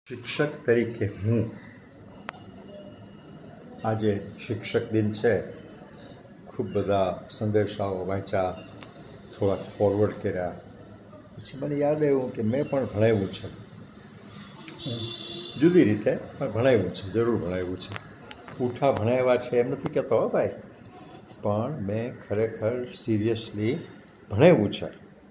શિક્ષક તરીકે હું આજે શિક્ષક દિન છે. ખૂબ બધા સંદેશાઓ વાંચ્યા, થોડાક ફોરવર્ડ કર્યા. પછી મને યાદ આવ્યું કે મેં પણ ભણાવ્યું છે, જુદી રીતે પણ ભણાવ્યું છે, જરૂર ભણાવ્યું છે. પૂઠા ભણાવ્યા છે એમ નથી કહેતો હો ભાઈ, પણ મેં ખરેખર સિરિયસલી ભણાવ્યું છે.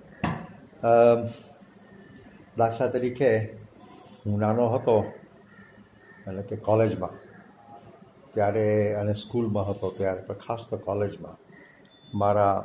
દાખલા તરીકે હું નાનો હતો, એટલે કે કોલેજમાં ત્યારે, અને સ્કૂલમાં હતો ત્યારે, પણ ખાસ તો કોલેજમાં મારા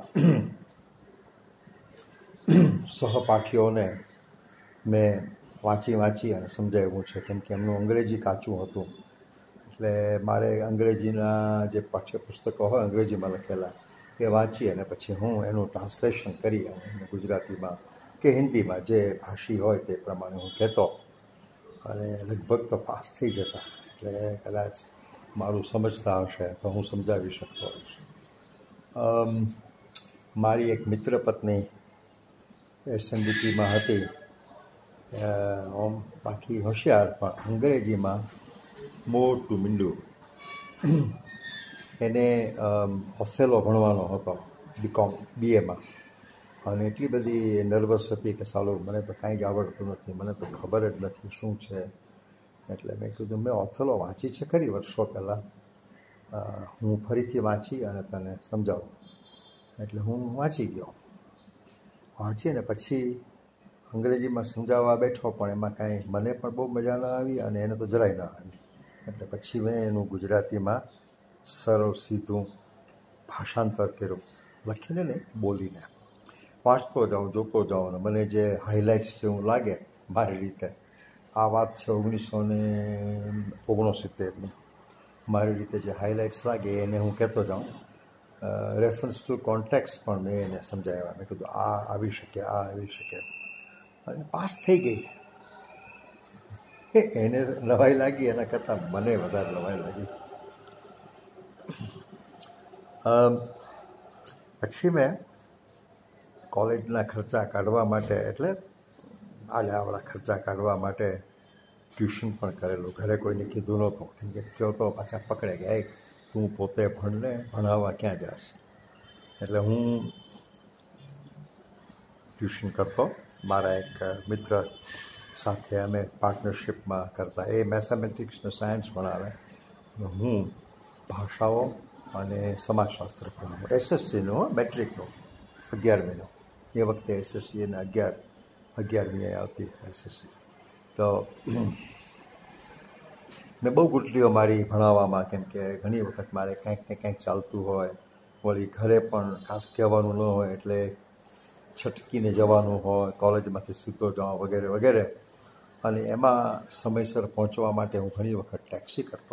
સહપાઠીઓને મેં વાંચી અને સમજાવ્યું છે, કેમ કે એમનું અંગ્રેજી કાચું હતું. એટલે મારે અંગ્રેજીના જે પાઠ્યપુસ્તકો હોય અંગ્રેજીમાં લખેલા એ વાંચી અને પછી હું એનું ટ્રાન્સલેશન કરી અને ગુજરાતીમાં કે હિન્દીમાં જે ભાષી હોય તે પ્રમાણે હું કહેતો, અને લગભગ તો પાસ થઈ જતા. એટલે કદાચ મારું સમજતા હશે તો હું સમજાવી શકતો હોઈશ. મારી એક મિત્ર પત્ની એસએનડીટીમાં હતી, બાકી હોશિયાર, પણ અંગ્રેજીમાં મોટું મીંડું. એને ઓથેલો ભણવાનો હતો BAમાં, અને એટલી બધી નર્વસ હતી કે સાલું મને તો કાંઈ જ આવડતું નથી, મને તો ખબર જ નથી શું છે. એટલે મેં કીધું મેં ઓથેલો વાંચી છે ખરી વર્ષો પહેલાં, હું ફરીથી વાંચી અને તને સમજાવું. એટલે હું વાંચી ગયો, વાંચીને પછી અંગ્રેજીમાં સમજાવવા બેઠો, પણ એમાં કાંઈ મને પણ બહુ મજા ન આવી અને એને તો જરાય ન આવી. એટલે પછી મેં એનું ગુજરાતીમાં સરળ સીધું ભાષાંતર કર્યું, લખીને નહીં, બોલીને. વાંચતો જાઉં, જોતો જાઉં, અને મને જે હાઇલાઇટ્સ જેવું લાગે મારી રીતે, આ વાત છે 1969ની, મારી રીતે જે હાઇલાઇટ્સ લાગે એને હું કહેતો જાઉં. રેફરન્સ ટુ કોન્ટેક્સ પણ મેં એને સમજાવ્યા. મેં કીધું આ આવી શકે, આ આવી શકે, અને પાસ થઈ ગઈ. એને નવાઈ લાગી, એના કરતાં મને વધારે નવાઈ લાગી. પછી મેં કોલેજના ખર્ચા કાઢવા માટે, એટલે આવડા ખર્ચા કાઢવા માટે ટ્યુશન પણ કરેલું. ઘરે કોઈને કીધું નહોતું, કેમ કે કહો તો પાછા પકડે ગયા, તું પોતે ભણને, ભણાવવા ક્યાં જાશ. એટલે હું ટ્યુશન કરતો. મારા એક મિત્ર સાથે અમે પાર્ટનરશિપમાં કરતા. એ મેથેમેટિક્સ ને સાયન્સ ભણાવે, હું ભાષાઓ અને સમાજશાસ્ત્ર ભણાવું. SSCનું, મેટ્રિકનું 11મીનું. એ વખતે SSC એને 11મી આવતી SSC. તો મેં બહુ ગુટલીઓ મારી ભણાવવામાં, કેમ કે ઘણી વખત મારે કંઈક ને કંઈક ચાલતું હોય, વળી ઘરે પણ ખાસ કહેવાનું ન હોય, એટલે છટકીને જવાનું હોય, કોલેજમાંથી સીધો જાઉં વગેરે વગેરે. અને એમાં સમયસર પહોંચવા માટે હું ઘણી વખત ટેક્સી કરતો.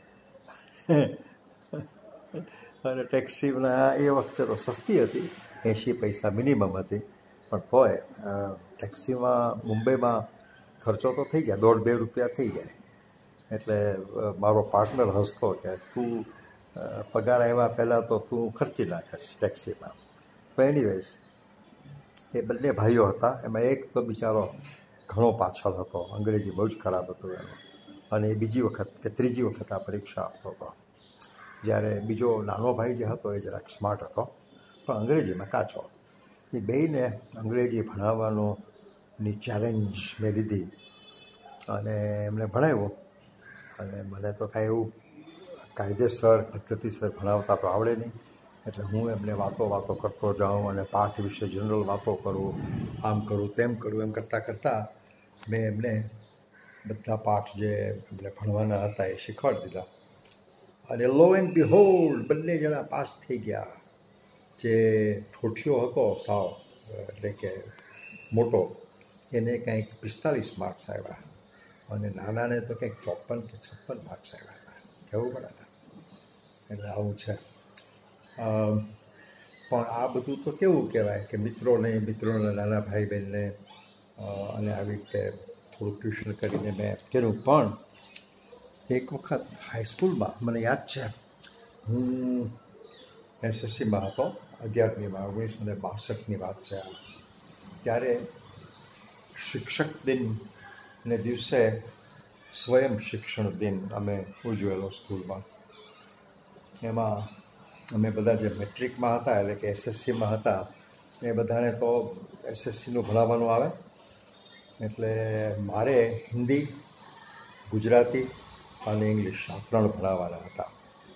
અને ટેક્સીના એ વખતે તો સસ્તી હતી, 80 પૈસા મિનિમમ હતી, પણ તોય ટેક્સીમાં મુંબઈમાં ખર્ચો તો થઈ જાય, 1.5-2 રૂપિયા થઈ જાય. એટલે મારો પાર્ટનર હસતો કે તું પગાર આવ્યા પહેલાં તો તું ખર્ચી નાખીશ ટેક્સીમાં. તો એનીવેઝ, એ બંને ભાઈઓ હતા. એમાં એક તો બિચારો ઘણો પાછળ હતો, અંગ્રેજી બહુ જ ખરાબ હતું એનું, અને એ બીજી વખત કે ત્રીજી વખત આ પરીક્ષા આપતો હતો. જ્યારે બીજો નાનો ભાઈ જે હતો એ જરાક સ્માર્ટ હતો, પણ અંગ્રેજીમાં કાચો. એ બેયને અંગ્રેજી ભણાવવાની ચેલેન્જ મેં લીધી અને એમને ભણાવ્યું. અને મને તો કાંઈ એવું કાયદેસર પદ્ધતિસર ભણાવતા તો આવડે નહીં. એટલે હું એમને વાતો કરતો જાઉં અને પાઠ વિશે જનરલ વાતો કરું, આમ કરું તેમ કરું. એમ કરતાં મેં એમને બધા પાઠ જે એમને ભણવાના હતા એ શીખવાડી દીધા. અને લો એન્ડ બિહોલ્ડ બંને જણા પાસ થઈ ગયા. જે ઠોઠિયો હતો સાવ, એટલે કે મોટો, એને કંઈક 45 માર્ક્સ આવ્યા, અને નાનાને તો કંઈક 54 કે 56 માર્ક્સ આવ્યા હતા. કહેવું પડે ને. એટલે આવું છે. પણ આ બધું તો કેવું કહેવાય કે મિત્રોના નાના ભાઈ બહેનને અને આવી રીતે થોડું ટ્યુશન કરીને મેં કર્યું. પણ એક વખત હાઈસ્કૂલમાં મને યાદ છે, હું SSCમાં હતો, 11મીમાં, 1962ની વાત છે આ. ત્યારે શિક્ષક દિનને દિવસે સ્વયં શિક્ષણ દિન અમે ઉજવેલો સ્કૂલમાં. એમાં અમે બધા જે મેટ્રિકમાં હતા એટલે કે SSCમાં હતા એ બધાને તો SSCનું ભણાવવાનું આવે, એટલે મારે હિન્દી, ગુજરાતી અને ઇંગ્લિશ આ 3 ભણાવવાના હતા.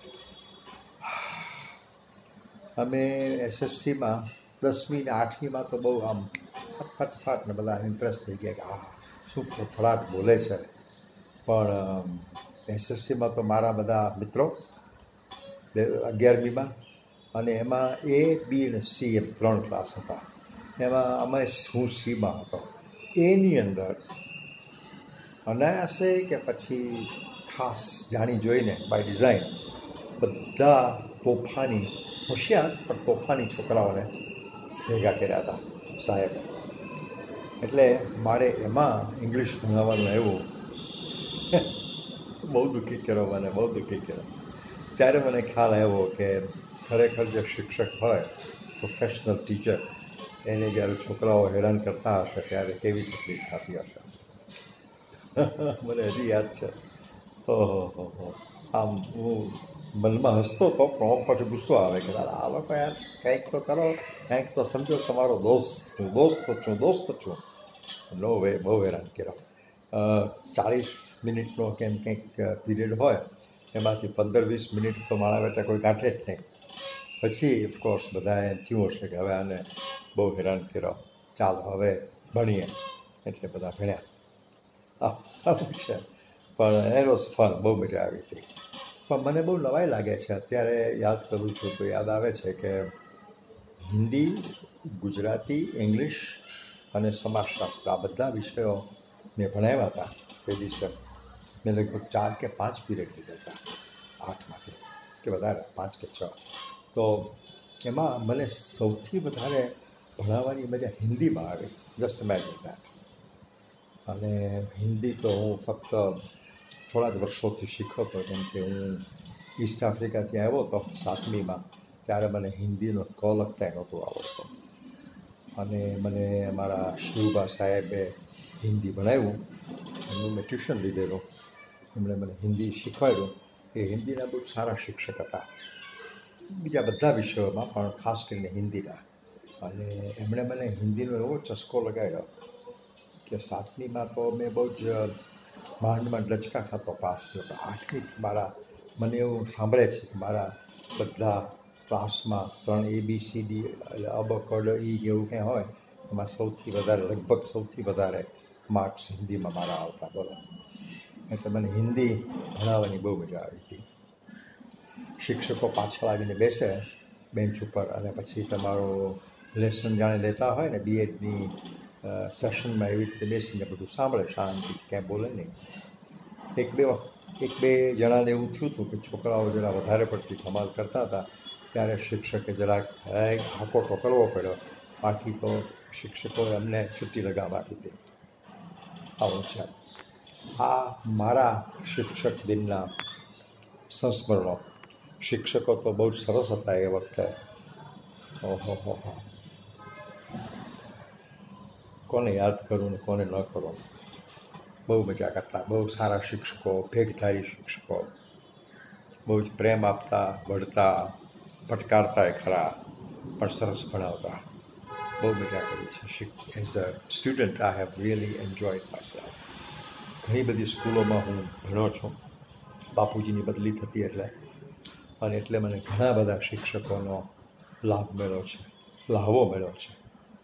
અમે SSCમાં 10મી ને 8મીમાં તો બહુ આમ ફટફટ ને બધા ઇમ્પ્રેસ થઈ ગયા કે હા શું ફફડાટ બોલે છે. પણ SSCમાં તો મારા બધા મિત્રો 11મીમાં, અને એમાં A, B અને C એમ 3 ક્લાસ હતા. એમાં અમે હું Cમાં હતો. એની અંદર અનાયાસે કે પછી ખાસ જાણી જોઈને બાય ડિઝાઇન બધા તોફાની, હોશિયાર પણ તોફાની છોકરાઓને ભેગા કર્યા હતા સાહેબે. એટલે મારે એમાં ઇંગ્લિશ ભણાવવાનું આવ્યું. બહુ દુઃખી કર્યો મને, બહુ દુઃખી કર્યો. ત્યારે મને ખ્યાલ આવ્યો કે ખરેખર જે શિક્ષક હોય, પ્રોફેશનલ ટીચર, એને જ્યારે છોકરાઓ હેરાન કરતા હશે ત્યારે કેવી તકલીફ થતી હશે. મને હજી યાદ છે. ઓહો, આમ હું મનમાં હસતો હતો પણ પછી ગુસ્સો આવે કે આ લોકો યાર કંઈક તો કરો, કંઈક તો સમજો, તમારો દોસ્ત છું. નો વે, બહુ હેરાન કર્યો. 40 મિનિટનો કેમ કંઈક પીરિયડ હોય એમાંથી 15-20 મિનિટ તો મારા બેટા કોઈ કાઢે જ નહીં. પછી ઓફકોર્સ બધાએ થયું હશે કે હવે આને બહુ હેરાન કર્યો, ચાલો હવે ભણીએ, એટલે બધા ભણ્યા. આવું છે. પણ એટ વોઝ ફન, બહુ મજા આવી હતી. પણ મને બહુ નવાઈ લાગે છે અત્યારે યાદ કરું છું તો યાદ આવે છે કે હિન્દી, ગુજરાતી, ઇંગ્લિશ અને સમાજશાસ્ત્ર આ બધા વિષયો મેં ભણાવ્યા હતા. તે દિવસે મેં લગભગ 4 કે 5 પીરિયડ લીધા હતા 8માંથી, કે વધારે 5 કે 6. તો એમાં મને સૌથી વધારે ભણાવવાની મજા હિન્દીમાં આવી. Just imagine that. અને હિન્દી તો હું ફક્ત થોડા જ વર્ષોથી શીખ્યો હતો, કેમ કે હું ઈસ્ટ આફ્રિકાથી આવ્યો હતો 7મીમાં, ત્યારે મને હિન્દીનો ક લખતા નહોતું આવડતો. અને મને મારા શિવબા સાહેબે હિન્દી ભણાવ્યું. એમનું મેં ટ્યુશન લીધેલું, એમણે મને હિન્દી શીખવાડ્યું. એ હિન્દીના બહુ સારા શિક્ષક હતા, બીજા બધા વિષયોમાં પણ ખાસ કરીને હિન્દીના. અને એમણે મને હિન્દીનો એવો ચસ્કો લગાવ્યો કે 7મીમાં તો મેં બહુ જ માંડમાં ડચકા ખાતો પાસ થયો. પણ 8મીથી મને એવું સાંભળે છે કે મારા બધા ક્લાસમાં 3 ABCD અબકડ ઈ એવું કંઈ હોય એમાં સૌથી વધારે, લગભગ સૌથી વધારે માર્ક્સ હિન્દીમાં મારા આવતા. બોલો, એટલે મને હિન્દી ભણાવવાની બહુ મજા આવી હતી. શિક્ષકો પાછળ આવીને બેસે બેન્ચ ઉપર અને પછી તમારો લેસન જાણે લેતા હોય ને BEdની સેશનમાં, એવી રીતે બેસીને બધું સાંભળે શાંતિ, ક્યાંય બોલે નહીં. એક બે જણાને એવું થયું હતું કે છોકરાઓ જરા વધારે પડતી ધમાલ કરતા હતા, ત્યારે શિક્ષકે જરાક હાકોટો કરવો પડ્યો. બાકી તો શિક્ષકોએ અમને છુટ્ટી લગામ આપી હતી. આવું છે. આ મારા શિક્ષક દિનના સંસ્મરણો. શિક્ષકો તો બહુ જ સરસ હતા એ વખતે. ઓહો, કોને યાદ કરું ને કોને ન કરું. બહુ મજા કરતા, બહુ સારા શિક્ષકો, ભેગધારી શિક્ષકો, બહુ જ પ્રેમ આપતા, વળતા, ફટકારતા એ ખરા, પણ સરસ ભણાવતા. બહુ મજા કરી છે. As a student I have really enjoyed myself. ઘણી બધી સ્કૂલોમાં હું ભણ્યો છું, બાપુજીની બદલી થતી એટલે એટલે મને ઘણા બધા શિક્ષકોનો લાભ મળ્યો છે, લાહવો મળ્યો છે.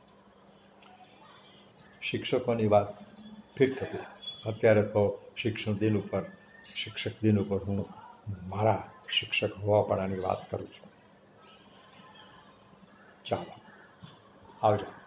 શિક્ષકોની વાત ફિટ હતી. અત્યારે તો શિક્ષક દિન ઉપર હું મારા શિક્ષક હોવાપણાની વાત કરું છું. ચાલો, આવજો.